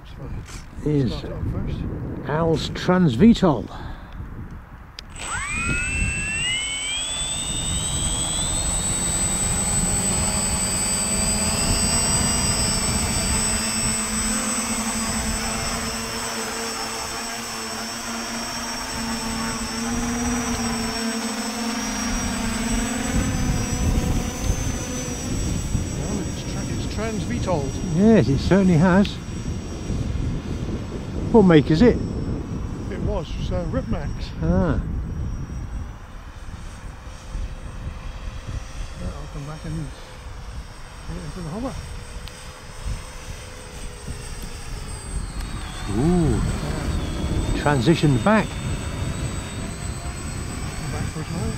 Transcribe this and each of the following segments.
is Al's TRANSITION VTOL. TRANSITION. Yes, it certainly has. What make is it? It was Ripmax. Ah. Yeah, I'll come back and get into the hopper. Ooh. Transitioned back. Back for a time.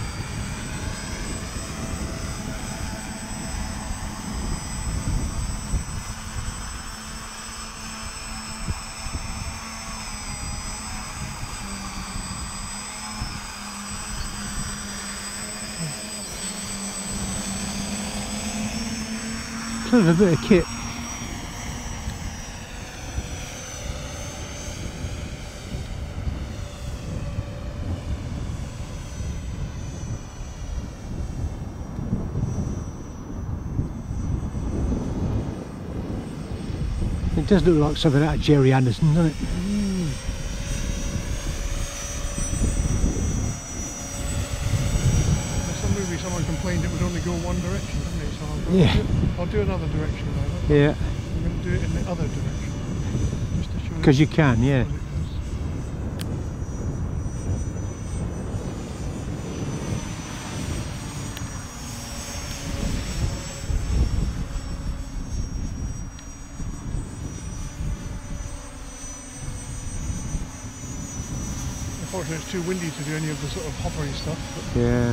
Clever bit of kit. It does look like something out of Jerry Anderson, doesn't it? In some movie someone complained it would only go one direction, didn't it? So I'll do another direction now. Yeah. I'm going to do it in the other direction. Just to show Because you can, yeah. what it does. Unfortunately, it's too windy to do any of the sort of hoppery stuff. But Yeah.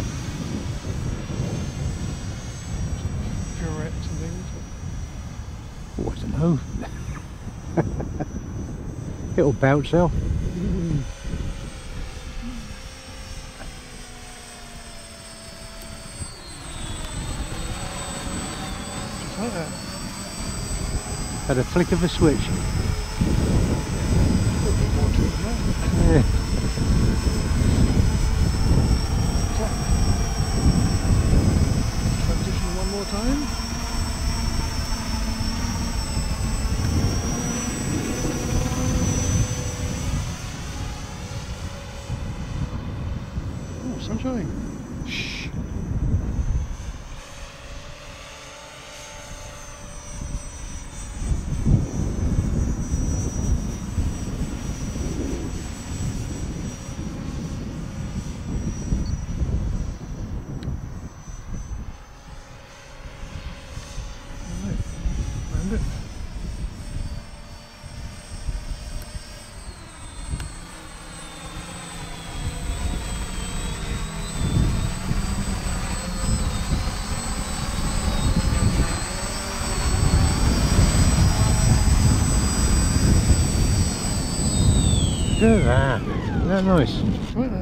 pirouettes and things. Oh, I don't know. It'll bounce out. Just like that. At a flick of a switch. A little bit more to it than that. Yeah. Transition one more time. Oh, sunshine. Shh. Right, round it. Look at that. Isn't that nice? Right,